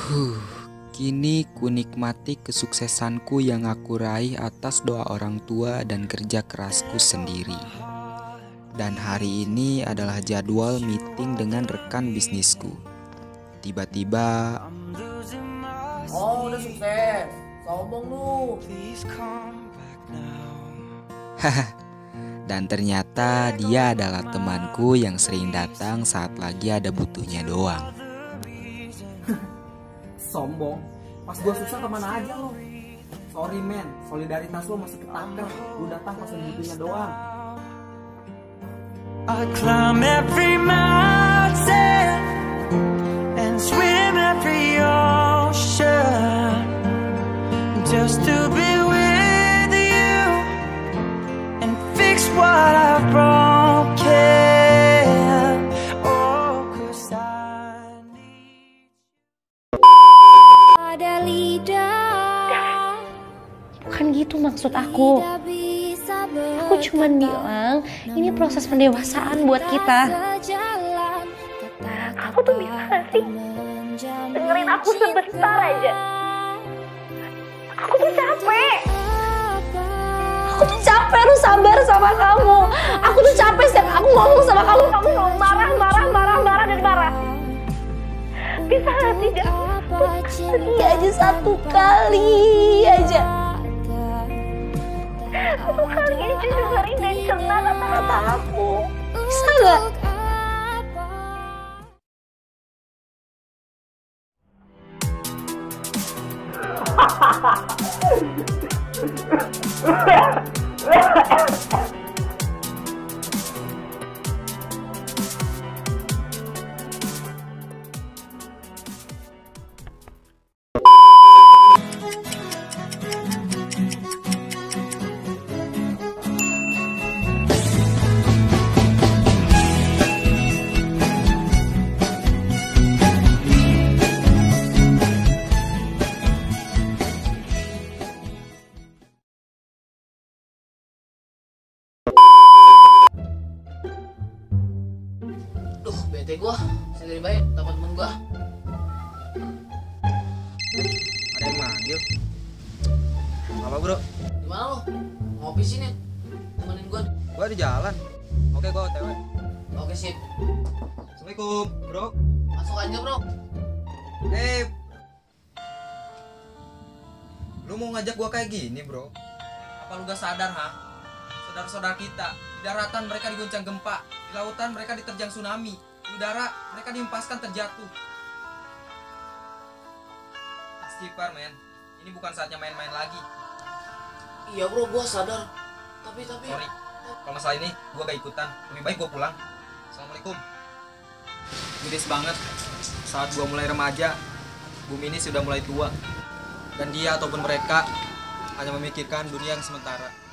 Huh, Kini ku nikmati kesuksesanku yang aku raih atas doa orang tua dan kerja kerasku sendiri. Dan hari ini adalah jadwal meeting dengan rekan bisnisku. Tiba-tiba, Oh, udah sukses. Sombong lu. dan ternyata dia adalah temanku yang sering datang saat lagi ada butuhnya doang. Sombong. Pas gua susah kemana aja lo? Sorry men, solidaritas lo masih ketaker. Lu datang pas butuhnya doang. I climb every mountain and swim every ocean just to be with you and fix what I've broken. Oh, 'cause I need Ada lidah, Bukan gitu maksud aku. tidak bisa Aku cuman bilang ini proses pendewasaan buat kita. sejalan. Kamu tuh bisa gak sih dengerin aku sebentar aja? Aku tuh capek. Aku tuh capek harus sabar sama kamu. Aku tuh capek setiap aku ngomong sama kamu selalu marah dan marah. Bisa gak tidak? Sekali aja, satu kali aja. Satu kali aja dengerin dan cerna kata-kata aku. Bisa gak? Duh, bete gua. Bisa dari baik teman temen gua. Ada yang manggil. Apa bro? Gimana lu? Ngopi sini. Temenin gua. Gua di jalan. Oke, gua OTW. Oke, sip. Assalamualaikum bro. Masuk aja, Bro. Lu mau ngajak gua kayak gini bro? Apa lu gak sadar ha? Saudara-saudara kita di daratan mereka diguncang gempa, di lautan mereka diterjang tsunami, di udara mereka dihempaskan terjatuh. Istighfar men, ini bukan saatnya main-main lagi. Iya, Bro, gua sadar. Tapi Sorry, kalau masalah ini gua gak ikutan. Lebih baik gua pulang. Assalamualaikum. Miris banget. Saat gua mulai remaja, bumi ini sudah mulai tua, dan dia ataupun mereka hanya memikirkan dunia yang sementara.